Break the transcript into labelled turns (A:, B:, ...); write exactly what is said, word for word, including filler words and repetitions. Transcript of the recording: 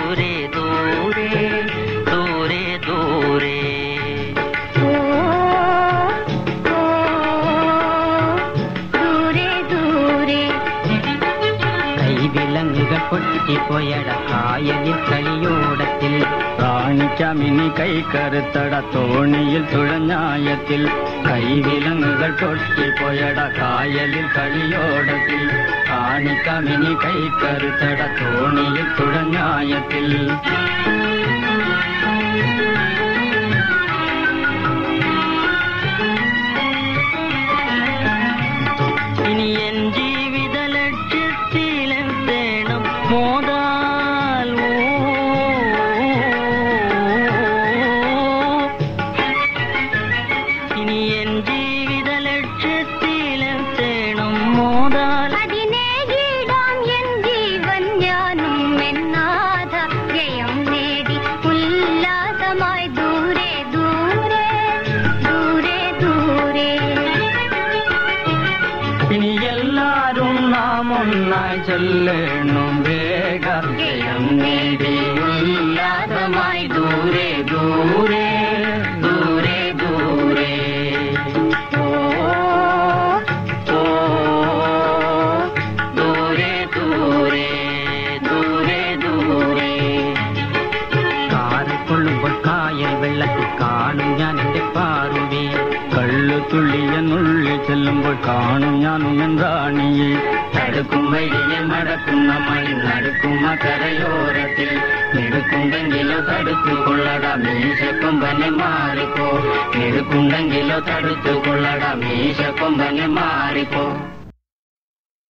A: ദൂരെ ദൂരെ ദൂരെ ദൂരെ കൈവിലങ്ങുകൾ പൊട്ടിപ്പോയട കായലിൽ കളിയോടത്തിൽ
B: റാണിക്കമിനി കൈ കറുത്തട തോണിയിൽ തുഴഞ്ഞായത്തിൽ കൈവിലങ്ങുകൾ പൊട്ടിപ്പോയട കായലിൽ കളിയോടത്തിൽ റാണിക്കമിനി കൈ കറുത്തട തോണിയിൽ തുഴഞ്ഞായത്തിൽ
A: ഇനി എൻ ജീവിത ലക്ഷ്യത്തിലെത്തേണം മോദാൽ ഇനി എൻ ജീവിത ലക്ഷ്യത്തിലെത്തേണം മോദാൽ
C: അതിനേകിടാം എൻ ജീവൻ ഞാനും എന്നാഥ ജയം നേടി ഉല്ലാസമായി ദൂരെ ദൂരെ ദൂരെ ദൂരെ
B: ഇനി എല്ലാരും നാം ഒന്നായി ചൊല്ലണം വേഗ ജയം നേടി ഉല്ലാസമായി ദൂരെ ദൂരെ ദൂരെ ദൂരെ ഓ ഓ ദൂരെ ദൂരെ ദൂരെ ദൂരെ
A: കാറിക്കൊള്ളുമ്പോൾ കായൽ വെള്ളത്തിൽ കാണും ഞാൻ എന്റെ പാറുവേ
B: കള്ളു തുള്ളിയെന്നുള്ളിൽ ചെല്ലുമ്പോൾ കാണും ഞാനും റാണിയെ
A: തടുക്കും വഴിയെ മടക്കുന്ന മണി നടക്കുന്ന കരയോരത്തിൽ നിടുക്കുണ്ടെങ്കിലോ തടുത്തു കൊള്ളട മീശക്കൊമ്പനെ മാറിപ്പോ നിടുക്കുണ്ടെങ്കിലോ തടുത്തു കൊള്ളട മീശക്കൊമ്പനെ മാറിപ്പോ